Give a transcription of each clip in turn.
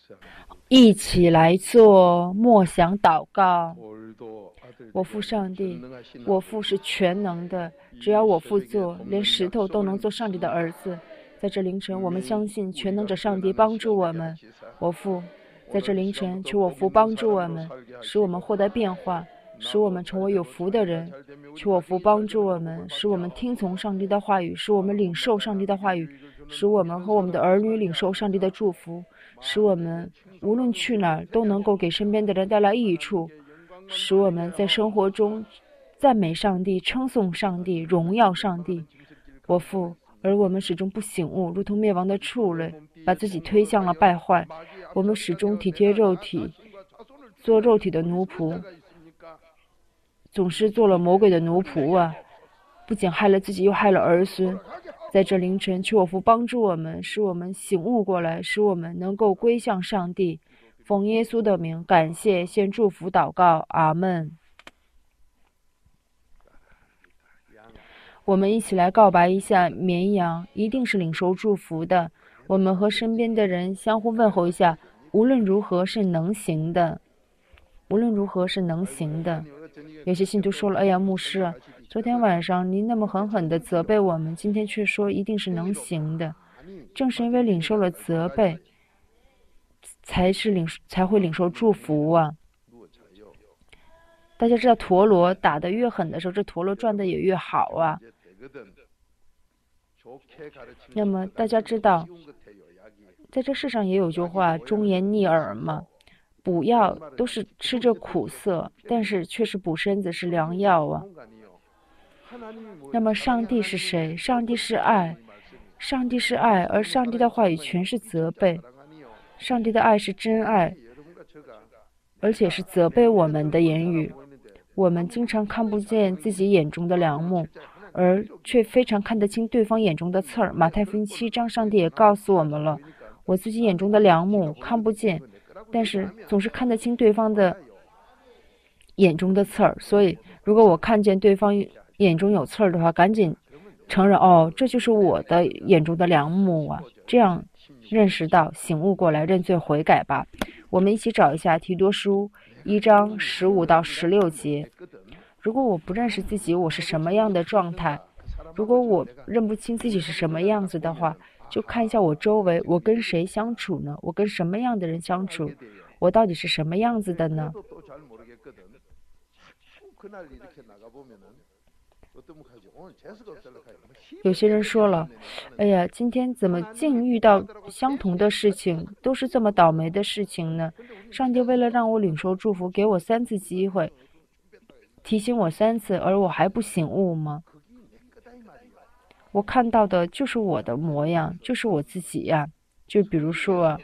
一起来做默想祷告。我父上帝，我父是全能的，只要我父做，连石头都能做上帝的儿子。在这凌晨，我们相信全能者上帝帮助我们。我父，在这凌晨，求我父帮助我们，使我们获得变化，使我们成为有福的人。求我父帮助我们，使我们听从上帝的话语，使我们领受上帝的话语，使我们和我们的儿女领受上帝的祝福，使我们无论去哪儿都能够给身边的人带来益处，使我们在生活中赞美上帝、称颂上帝、荣耀上帝。我父，而我们始终不醒悟，如同灭亡的畜类，把自己推向了败坏。我们始终体贴肉体，做肉体的奴仆，总是做了魔鬼的奴仆啊！不仅害了自己，又害了儿孙。在这凌晨，求我父帮助我们，使我们醒悟过来，使我们能够归向上帝。奉耶稣的名，感谢，献祝福祷告，阿门。我们一起来告白一下，绵羊一定是领受祝福的。我们和身边的人相互问候一下，无论如何是能行的，无论如何是能行的。有些信徒说了，哎呀，牧师，昨天晚上您那么狠狠地责备我们，今天却说一定是能行的。正是因为领受了责备，才会领受祝福啊！大家知道，陀螺打得越狠的时候，这陀螺转得也越好啊。那么大家知道，在这世上也有句话，忠言逆耳嘛。补药都是吃着苦涩，但是却是补身子，是良药啊。那么上帝是谁？上帝是爱，上帝是爱，而上帝的话语全是责备。上帝的爱是真爱，而且是责备我们的言语。我们经常看不见自己眼中的梁木，而却非常看得清对方眼中的刺儿。马太福音7章，上帝也告诉我们了，我自己眼中的梁木看不见，但是总是看得清对方的眼中的刺儿。所以如果我看见对方眼中有刺儿的话，赶紧承认，哦，这就是我的眼中的梁木啊，这样认识到，醒悟过来，认罪悔改吧。我们一起找一下提多书1章15到16节。如果我不认识自己我是什么样的状态，如果我认不清自己是什么样子的话，就看一下我周围，我跟谁相处呢？我跟什么样的人相处？我到底是什么样子的呢？有些人说了，哎呀，今天怎么竟遇到相同的事情，都是这么倒霉的事情呢？上帝为了让我领受祝福，给我3次机会，提醒我3次，而我还不醒悟吗？我看到的就是我的模样，就是我自己呀。就比如说，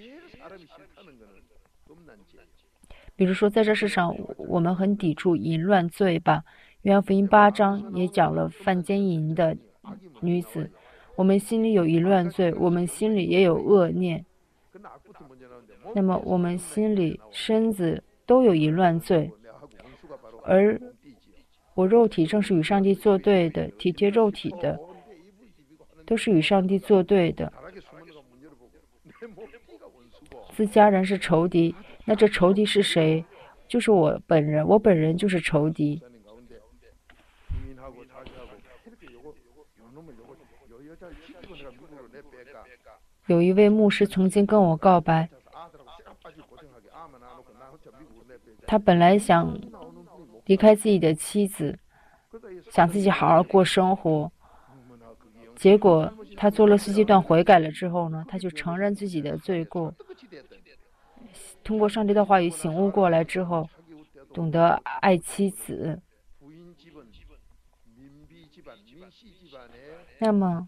在这世上，我们很抵触淫乱罪吧。约翰福音8章也讲了犯奸淫的女子，我们心里有淫乱罪，我们心里也有恶念。那么我们心里、身子都有淫乱罪，而我肉体正是与上帝作对的，体贴肉体的，都是与上帝作对的。自家人是仇敌，那这仇敌是谁？就是我本人，我本人就是仇敌。有一位牧师曾经跟我告白，他本来想离开自己的妻子，想自己好好过生活，结果他做了4阶段悔改了之后呢，他就承认自己的罪过，通过上帝的话语醒悟过来之后，懂得爱妻子。那么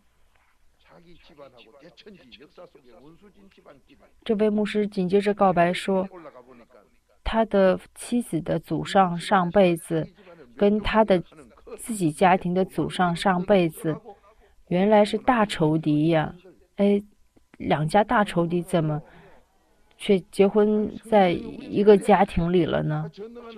这位牧师紧接着告白说，他的妻子的祖上上辈子跟他的自己家庭的祖上上辈子原来是大仇敌呀！哎，2家大仇敌怎么却结婚在一个家庭里了呢？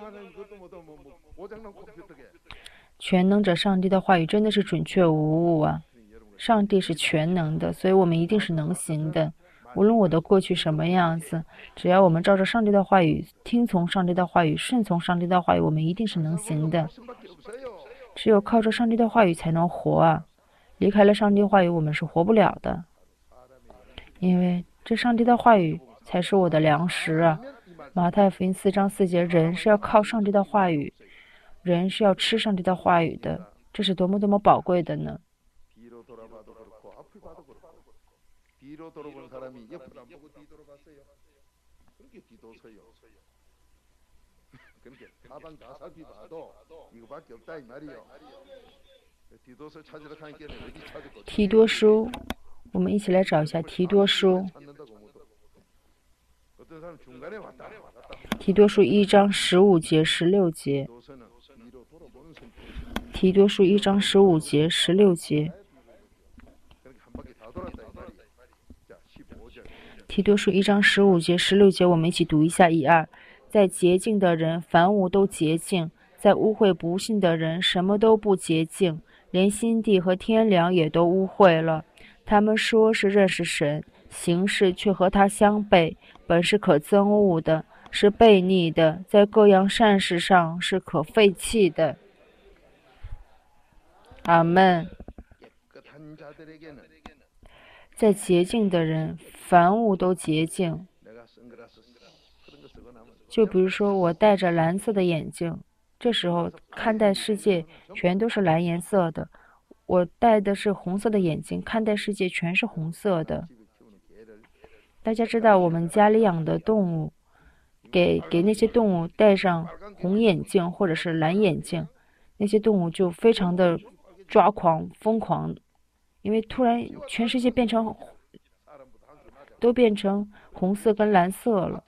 全能者上帝的话语真的是准确无误啊！上帝是全能的，所以我们一定是能行的。 无论我的过去什么样子，只要我们照着上帝的话语，听从上帝的话语，顺从上帝的话语，我们一定是能行的。只有靠着上帝的话语才能活啊！离开了上帝话语，我们是活不了的。因为这上帝的话语才是我的粮食啊！马太福音4章4节，人是要靠上帝的话语，人是要吃上帝的话语的，这是多么多么宝贵的呢？提多书，我们一起来找一下提多书。提多书1章15节、16节。提多书1章15节、16节。提多书1章15节、16节，我们一起读一下1、2。在洁净的人，凡物都洁净；在污秽不信的人，什么都不洁净，连心地和天良也都污秽了。他们说是认识神，行事却和他相悖，本是可憎恶的，是悖逆的，在各样善事上是可废弃的。阿们。在洁净的人，凡物都洁净。就比如说，我戴着蓝色的眼镜，这时候看待世界全都是蓝颜色的；我戴的是红色的眼镜，看待世界全是红色的。大家知道，我们家里养的动物，给那些动物戴上红眼镜或者是蓝眼镜，那些动物就非常的抓狂、疯狂，因为突然全世界都变成红色跟蓝色了。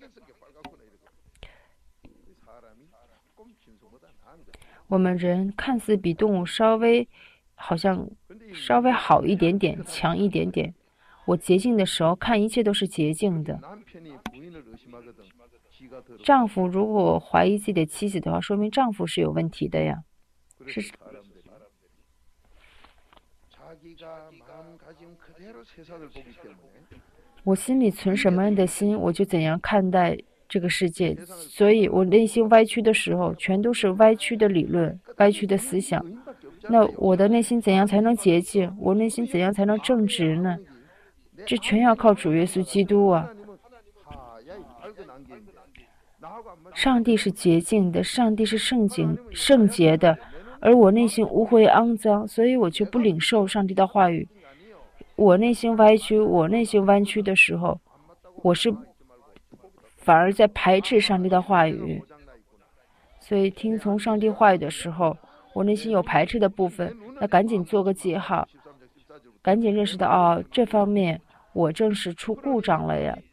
我们人看似比动物稍微好一点点，强一点点。我洁净的时候，看一切都是洁净的。丈夫如果怀疑自己的妻子的话，说明丈夫是有问题的呀。我心里存什么样的心，我就怎样看待这个世界。所以我内心歪曲的时候，全都是歪曲的理论、歪曲的思想。那我的内心怎样才能洁净？我内心怎样才能正直呢？这全要靠主耶稣基督啊！上帝是洁净的，上帝是圣洁的，而我内心污秽肮脏，所以我就不领受上帝的话语。我内心歪曲，我内心弯曲的时候，我是反而在排斥上帝的话语。所以听从上帝话语的时候，我内心有排斥的部分，那赶紧做个记号，赶紧认识到这方面我正是出故障了呀。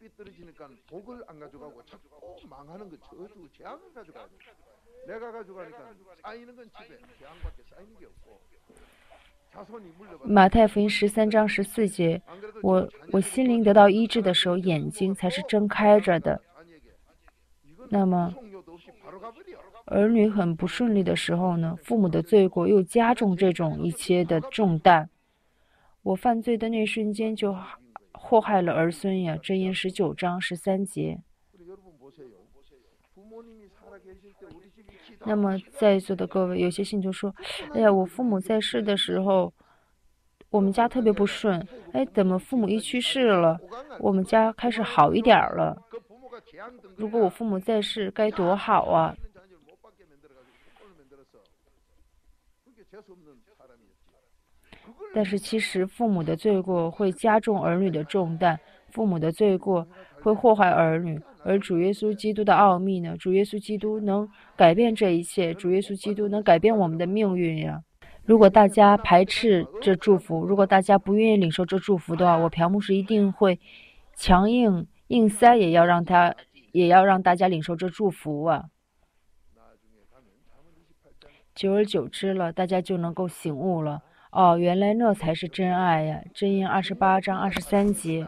马太福音13章14节，我心灵得到医治的时候，眼睛才是睁开着的。那么儿女很不顺利的时候呢，父母的罪过又加重这种一切的重担。我犯罪的那瞬间就祸害了儿孙呀，箴言19章13节。那么在座的各位，有些信徒说，哎呀，我父母在世的时候，我们家特别不顺，哎，怎么父母一去世了，我们家开始好一点了？如果我父母在世，该多好啊！但是其实父母的罪过会加重儿女的重担，父母的罪过会祸害儿女，而主耶稣基督的奥秘呢？主耶稣基督能改变这一切，主耶稣基督能改变我们的命运呀！如果大家排斥这祝福，如果大家不愿意领受这祝福的话，我朴牧师一定会强硬塞，也要让大家领受这祝福啊！久而久之了，大家就能够醒悟了。哦，原来那才是真爱呀！箴言28章23节，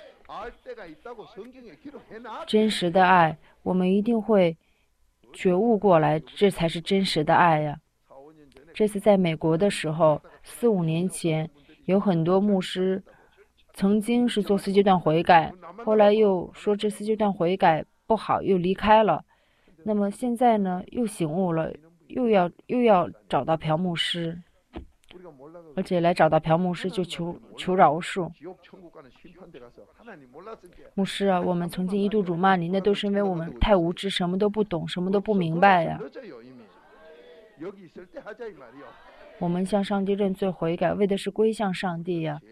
真实的爱，我们一定会觉悟过来，这才是真实的爱呀！这次在美国的时候，4、5年前，有很多牧师曾经是做四阶段悔改，后来又说这四阶段悔改不好，又离开了。那么现在呢，又醒悟了，又要找到朴牧师，而且来找到朴牧师就求饶恕。牧师啊，我们曾经一度辱骂你，那都是因为我们太无知，什么都不懂，什么都不明白呀。我们向上帝认罪悔改，为的是归向上帝呀。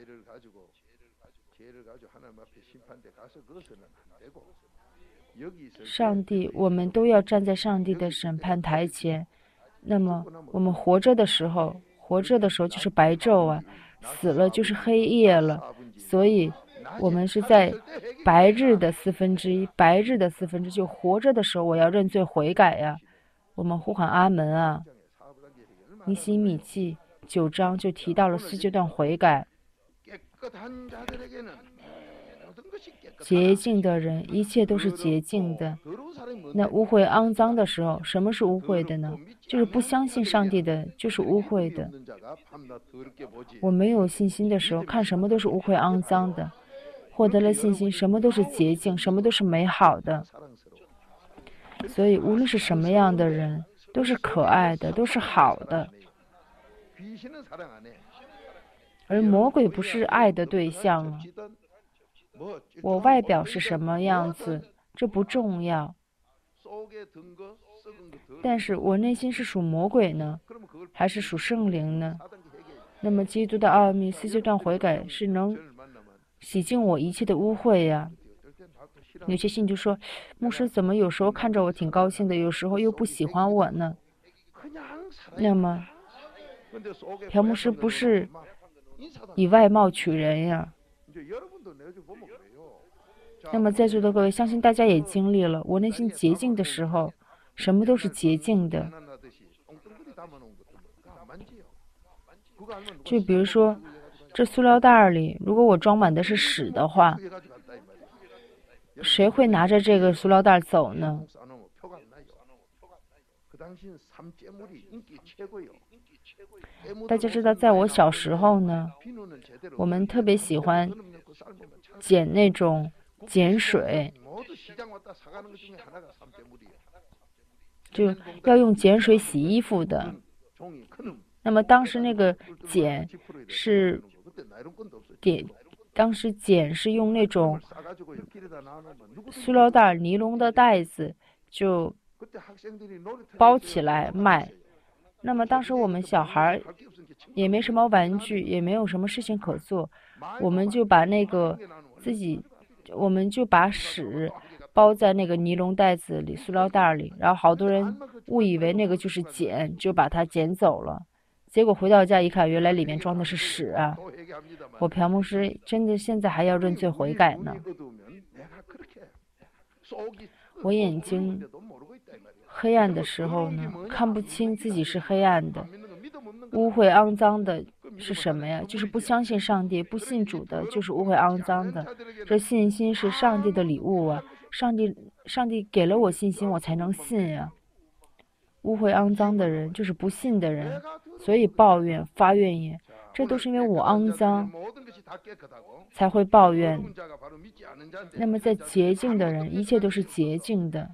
上帝，我们都要站在上帝的审判台前。那么我们活着的时候就是白昼啊，死了就是黑夜了。所以我们是在白日的1/4，白日的1/4，就活着的时候我要认罪悔改呀。我们呼喊阿门啊！尼希米记9章就提到了4阶段悔改。洁净的人，一切都是洁净的。那污秽肮脏的时候，什么是污秽的呢？就是不相信上帝的，就是污秽的。我没有信心的时候，看什么都是污秽肮脏的。获得了信心，什么都是洁净，什么都是美好的。所以无论是什么样的人，都是可爱的，都是好的。而魔鬼不是爱的对象啊。我外表是什么样子，这不重要。但是我内心是属魔鬼呢，还是属圣灵呢？那么基督的奥秘4阶段悔改是能洗净我一切的污秽呀。有些信徒说，牧师怎么有时候看着我挺高兴的，有时候又不喜欢我呢？那么朴牧师不是以外貌取人呀。那么在座的各位，相信大家也经历了，我内心洁净的时候，什么都是洁净的。就比如说，这塑料袋里，如果我装满的是屎的话，谁会拿着这个塑料袋走呢？大家知道，在我小时候呢，我们特别喜欢捡那种碱水，就要用碱水洗衣服的。那么当时那个碱是当时碱是用那种塑料袋、尼龙的袋子就包起来卖。那么当时我们小孩也没什么玩具，也没有什么事情可做，我们就把屎包在那个尼龙袋子里、塑料袋里，然后好多人误以为那个就是碱，就把它捡走了。结果回到家一看，原来里面装的是屎啊！我朴牧师真的现在还要认罪悔改呢。我眼睛黑暗的时候呢，看不清自己是黑暗的。污秽肮脏的是什么呀？就是不相信上帝、不信主的，就是污秽肮脏的。这信心是上帝的礼物啊！上帝给了我信心，我才能信呀。污秽肮脏的人就是不信的人，所以抱怨、发怨言，这都是因为我肮脏才会抱怨。那么在洁净的人，一切都是洁净的。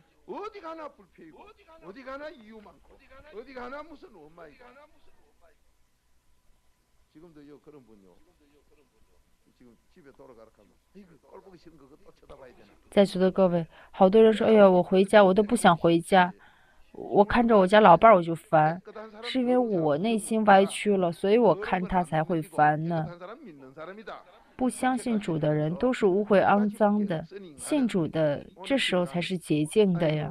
在座的各位，好多人说，哎呀，我回家我都不想回家，我看着我家老伴儿我就烦，是因为我内心歪曲了，所以我看他才会烦呢。不相信主的人都是污秽肮脏的，信主的这时候才是洁净的呀。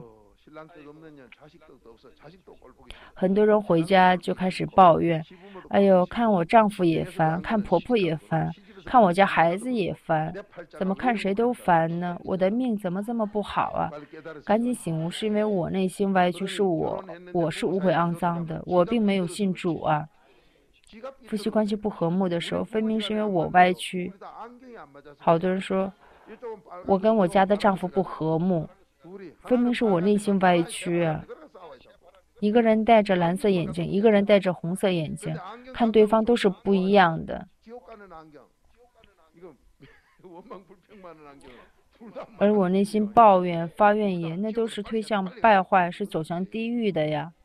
很多人回家就开始抱怨，哎呦，看我丈夫也烦，看婆婆也烦，看我家孩子也烦，怎么看谁都烦呢？我的命怎么这么不好啊？赶紧醒悟，是因为我内心歪曲，是我是污秽肮脏的，我并没有信主啊。夫妻关系不和睦的时候，分明是因为我歪曲。好多人说我跟我家的丈夫不和睦，分明是我内心歪曲啊。一个人戴着蓝色眼镜，一个人戴着红色眼镜，看对方都是不一样的。 而我内心抱怨、发怨言，那都是推向败坏，是走向地狱的呀。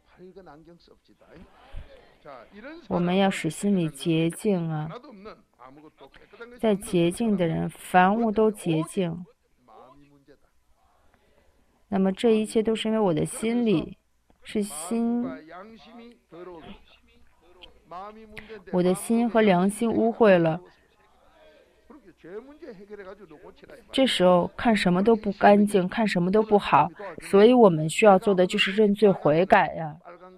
我们要使心里洁净啊，在洁净的人，凡物都洁净。那么这一切都是因为我的心里是心，我的心和良心污秽了。这时候看什么都不干净，看什么都不好，所以我们需要做的就是认罪悔改呀。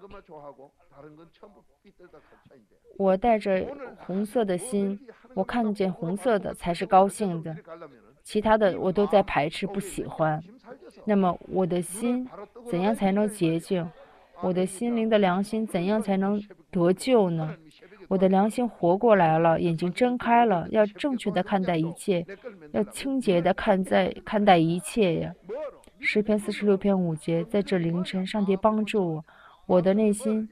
我带着红色的心，我看见红色的才是高兴的，其他的我都在排斥不喜欢。那么我的心怎样才能洁净？我的心灵的良心怎样才能得救呢？我的良心活过来了，眼睛睁开了，要正确的看待一切，要清洁的看待一切呀。诗篇46篇5节，在这凌晨，上帝帮助我，我的内心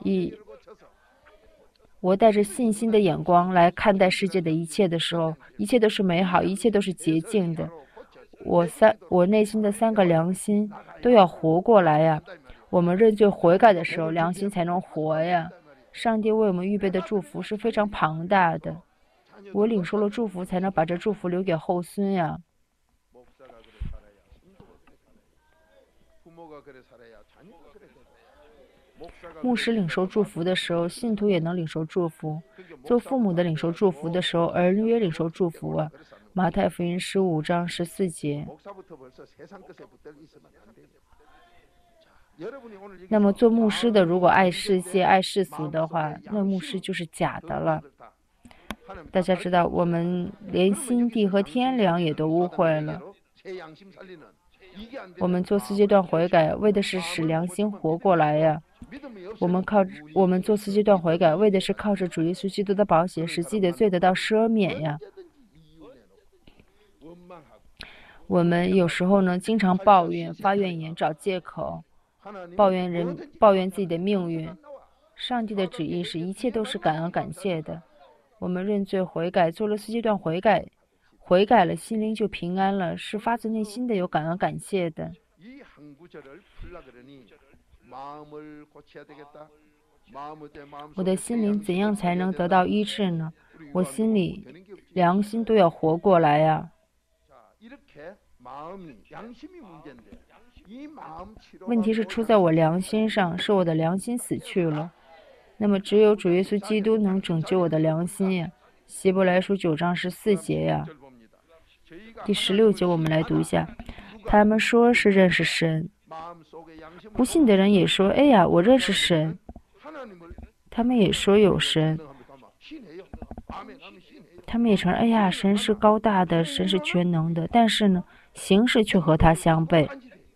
我带着信心的眼光来看待世界的一切的时候，一切都是美好，一切都是洁净的。我内心的3个良心都要活过来呀。我们认罪悔改的时候，良心才能活呀。上帝为我们预备的祝福是非常庞大的，我领受了祝福，才能把这祝福留给后孙呀。牧师领受祝福的时候，信徒也能领受祝福；做父母的领受祝福的时候，儿女也领受祝福啊。马太福音15章14节。那么做牧师的，如果爱世界、爱世俗的话，那牧师就是假的了。大家知道，我们连心地和天良也都污秽了。我们做4阶段悔改，为的是使良心活过来呀。我们做4阶段悔改，为的是靠着主耶稣基督的宝血，使自己的罪得到赦免呀。我们有时候呢，经常抱怨、发怨言、找借口，抱怨自己的命运。上帝的旨意是一切都是感恩感谢的。我们认罪悔改，做了4阶段悔改，悔改了，心灵就平安了，是发自内心的有感恩感谢的。我的心灵怎样才能得到医治呢？我心里良心都要活过来呀。问题是出在我良心上，是我的良心死去了。那么只有主耶稣基督能拯救我的良心呀。希伯来书9章14节呀。第16节我们来读一下，他们说是认识神，不信的人也说，哎呀，我认识神。他们也说有神，他们也承认，哎呀，神是高大的，神是全能的，但是呢，行事却和他相悖，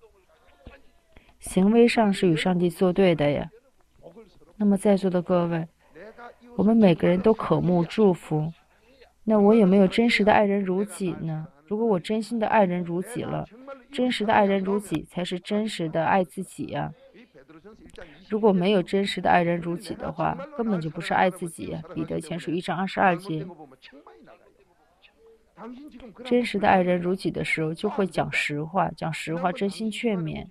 行为上是与上帝作对的呀。那么在座的各位，我们每个人都渴慕祝福，那我有没有真实的爱人如己呢？如果我真心的爱人如己了，真实的爱人如己才是真实的爱自己呀。如果没有真实的爱人如己的话，根本就不是爱自己。彼得前书1章22节。真实的爱人如己的时候，就会讲实话，讲实话，真心劝勉。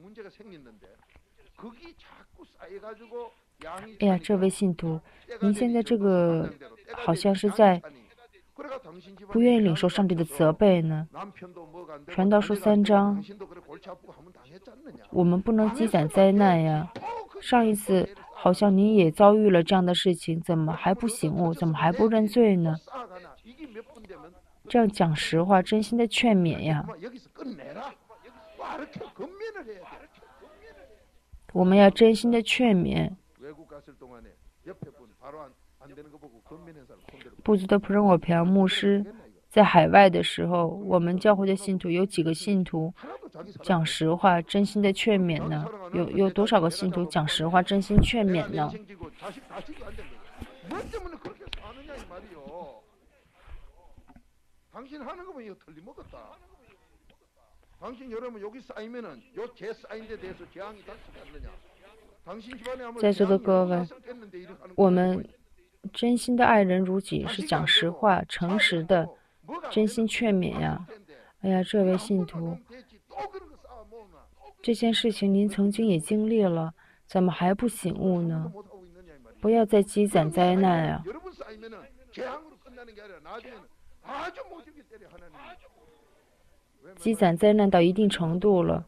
哎呀，这位信徒，您现在这个好像是在不愿意领受上帝的责备呢。传道书3章，我们不能积攒灾难呀。上一次好像你也遭遇了这样的事情，怎么还不醒悟？怎么还不认罪呢？这样讲实话，真心的劝勉呀。我们要真心的劝勉。不知道普仁我培牧师在海外的时候，我们教会的信徒有几个信徒讲实话、真心的劝勉呢？有多少个信徒讲实话、真心劝勉呢？在座的各位，我们真心的爱人如己，是讲实话、诚实的真心劝勉呀。哎呀，这位信徒，这件事情您曾经也经历了，怎么还不醒悟呢？不要再积攒灾难呀！积攒灾难到一定程度了，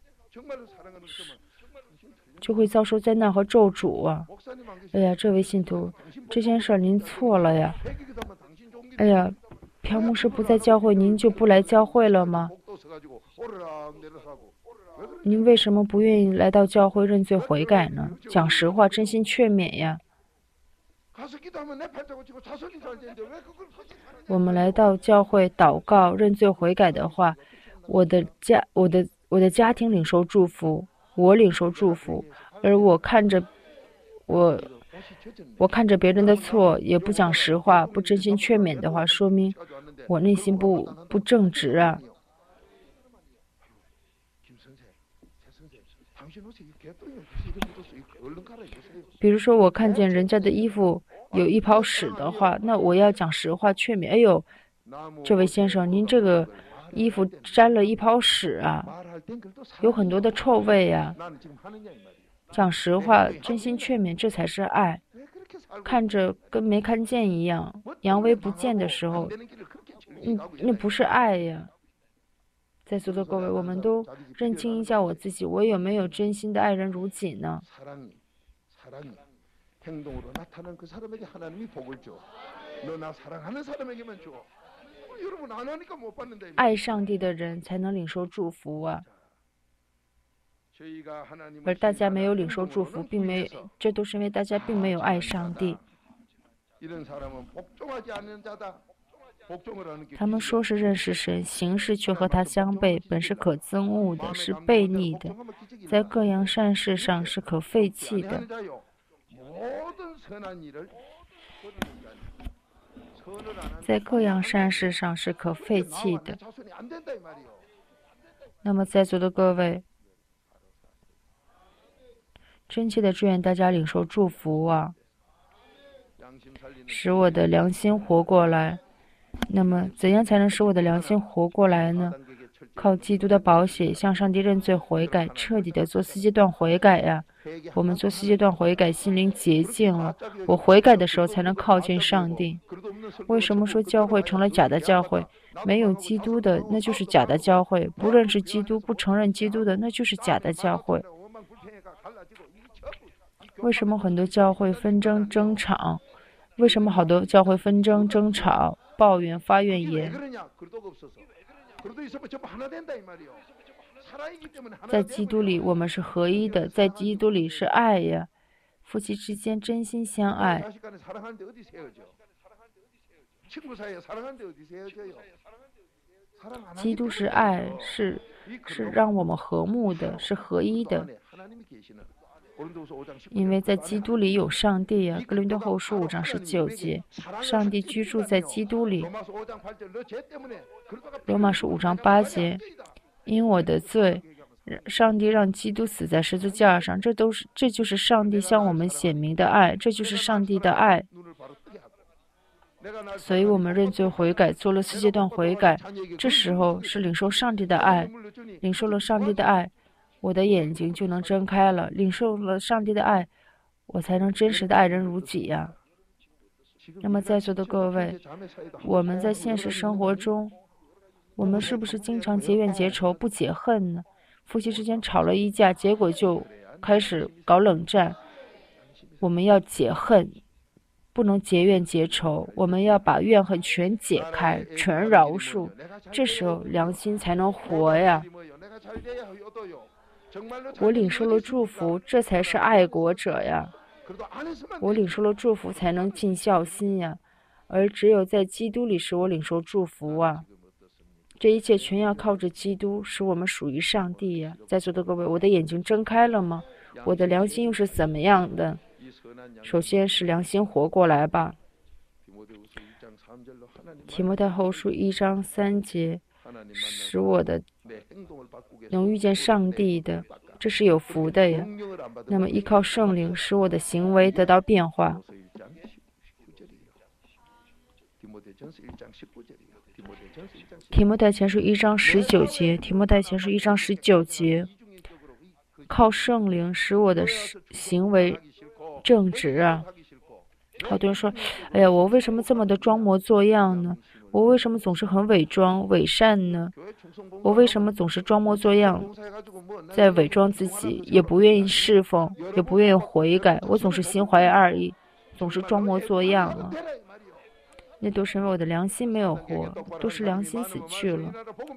就会遭受灾难和咒诅啊！哎呀，这位信徒，这件事您错了呀！哎呀，朴牧师不在教会，您就不来教会了吗？您为什么不愿意来到教会认罪悔改呢？讲实话，真心劝勉呀！我们来到教会祷告认罪悔改的话，我的家庭领受祝福，我领受祝福，而我看着别人的错，也不讲实话，不真心劝勉的话，说明我内心不正直啊。比如说，我看见人家的衣服有一泡屎的话，那我要讲实话劝勉。哎呦，这位先生，您这个衣服沾了一泡屎啊，有很多的臭味呀。讲实话，真心劝勉，这才是爱。看着跟没看见一样，扬威不见的时候，那不是爱呀。在座的各位，我们都认清一下我自己，我有没有真心的爱人如己呢？爱上帝的人才能领受祝福啊！而大家没有领受祝福，这都是因为大家并没有爱上帝。他们说是认识神，行事却和他相悖，本是可憎恶的，是悖逆的，在各样善事上是可废弃的。在各样善事上是可废弃的。那么在座的各位，真切的祝愿大家领受祝福啊，使我的良心活过来。那么怎样才能使我的良心活过来呢？靠基督的宝血向上帝认罪悔改，彻底的做四阶段悔改呀。我们做四阶段悔改，心灵洁净了，我悔改的时候才能靠近上帝。为什么说教会成了假的教会？没有基督的那就是假的教会，不认识基督不承认基督的那就是假的教会。为什么很多教会纷争争吵？为什么好多教会纷争争吵抱怨发怨言？在基督里我们是合一的，在基督里是爱呀，夫妻之间真心相爱。基督是爱，是让我们和睦的，是合一的。因为在基督里有上帝啊，哥林多后书5章19节，上帝居住在基督里。罗马书5章8节，因我的罪，上帝让基督死在十字架上，这就是上帝向我们显明的爱，这就是上帝的爱。所以我们认罪悔改，做了4阶段悔改，这时候是领受上帝的爱，领受了上帝的爱，我的眼睛就能睁开了，领受了上帝的爱，我才能真实的爱人如己呀。那么在座的各位，我们在现实生活中，我们是不是经常结怨结仇不解恨呢？夫妻之间吵了一架，结果就开始搞冷战。我们要解恨，不能结怨结仇，我们要把怨恨全解开，全饶恕，这时候良心才能活呀。我领受了祝福，这才是爱国者呀。我领受了祝福才能尽孝心呀，而只有在基督里使我领受祝福啊。这一切全要靠着基督，使我们属于上帝呀。在座的各位，我的眼睛睁开了吗？我的良心又是怎么样的？首先是良心活过来吧。提摩太后书1章3节，使我的能遇见上帝的，这是有福的呀。那么依靠圣灵，使我的行为得到变化。 提摩太前书1章19节，提摩太前书1章19节，靠圣灵使我的行为正直啊。好多人说，哎呀，我为什么这么的装模作样呢？我为什么总是很伪装伪善呢？我为什么总是装模作样，在伪装自己，也不愿意侍奉，也不愿意悔改？我总是心怀二意，总是装模作样啊。那都是因为我的良心没有活，都是良心死去了。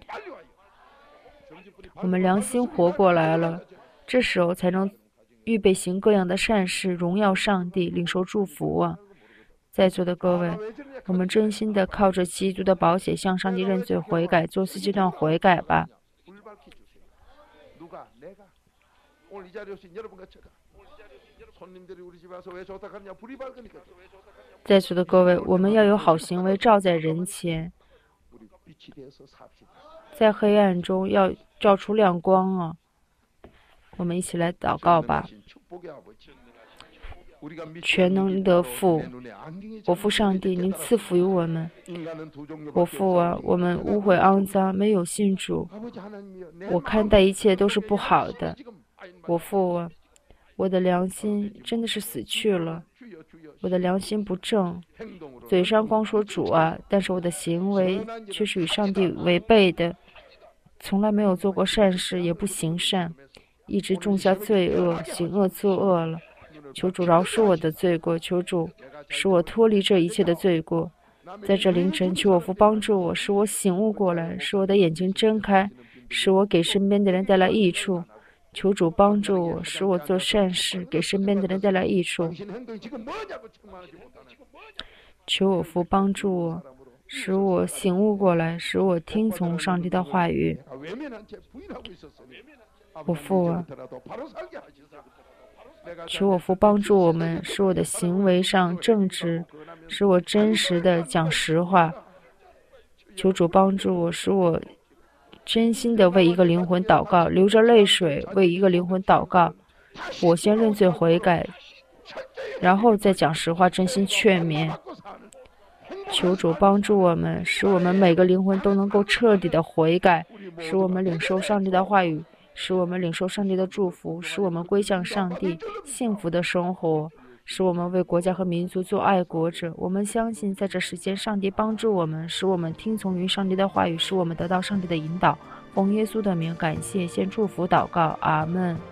我们良心活过来了，这时候才能预备行各样的善事，荣耀上帝，领受祝福啊！在座的各位，我们真心的靠着基督的宝血向上帝认罪悔改，做4阶段悔改吧。在座的各位，我们要有好行为照在人前，在黑暗中要照出亮光啊！我们一起来祷告吧。全能的父，我父上帝，您赐福于我们。我父啊，我们污秽肮脏，没有信主，我看待一切都是不好的。我父啊，我的良心真的是死去了，我的良心不正，嘴上光说主啊，但是我的行为却是与上帝违背的，从来没有做过善事，也不行善，一直种下罪恶，行恶作恶了。求主饶恕我的罪过，求主使我脱离这一切的罪过。在这凌晨，求我父帮助我，使我醒悟过来，使我的眼睛睁开，使我给身边的人带来益处。求主帮助我，使我做善事，给身边的人带来益处。求我父帮助我，使我醒悟过来，使我听从上帝的话语。我父啊，求我父帮助我们，使我的行为上正直，使我真实的讲实话。求主帮助我，使我真心的为一个灵魂祷告，流着泪水为一个灵魂祷告。我先认罪悔改，然后再讲实话，真心劝勉。求主帮助我们，使我们每个灵魂都能够彻底的悔改，使我们领受上帝的话语，使我们领受上帝的祝福，使我们归向上帝，幸福的生活，使我们为国家和民族做爱国者。我们相信在这时间，上帝帮助我们，使我们听从于上帝的话语，使我们得到上帝的引导。奉耶稣的名，感谢，献祝福祷告，阿们。